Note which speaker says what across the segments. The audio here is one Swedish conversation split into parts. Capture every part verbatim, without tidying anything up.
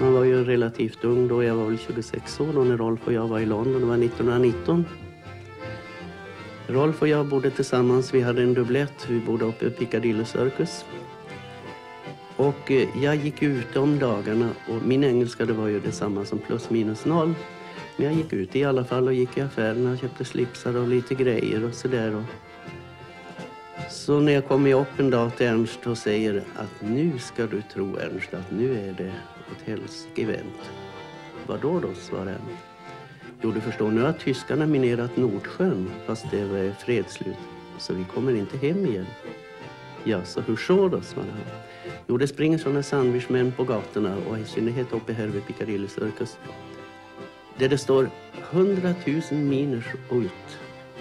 Speaker 1: Man var ju relativt ung då, jag var väl tjugosex år då när Rolf och jag var i London, det var nittonhundranitton. Rolf och jag bodde tillsammans, vi hade en dubblett, vi bodde uppe i Piccadilly Circus. Och jag gick ut om dagarna och min engelska det var ju detsamma som plus minus noll. Men jag gick ut i alla fall och gick i affärerna och köpte slipsar och lite grejer och sådär. Så när jag kom upp en dag till Ernst och säger att nu ska du tro Ernst att nu är det ett helsike event. Vadå då, svarade han. Jo, du förstår, nu har tyskarna minerat Nordsjön fast det var fredsslut. Så vi kommer inte hem igen. Ja, så hur så då, svarade han. Jo, det springer sådana sandwichmän på gatorna och i synnerhet uppe här vid Piccadilly Circus. Där det står hundratusen miners ut.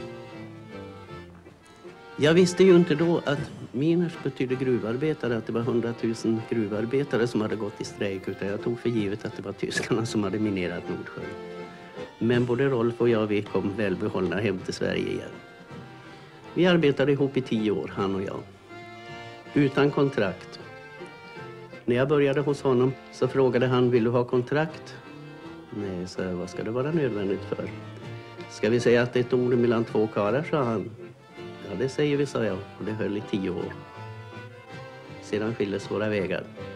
Speaker 1: Jag visste ju inte då att miners betyder gruvarbetare, att det var hundratusen gruvarbetare som hade gått i strejk, utan jag tog för givet att det var tyskarna som hade minerat Nordsjön. Men både Rolf och jag, vi kom välbehållna hem till Sverige igen. Vi arbetade ihop i tio år, han och jag. Utan kontrakt. När jag började hos honom så frågade han, vill du ha kontrakt? Nej, så vad ska det vara nödvändigt för? Ska vi säga att det är ett ord mellan två karlar, sa han. Ja, det säger vi, sa jag, och det höll i tio år. Sedan skildes våra vägar.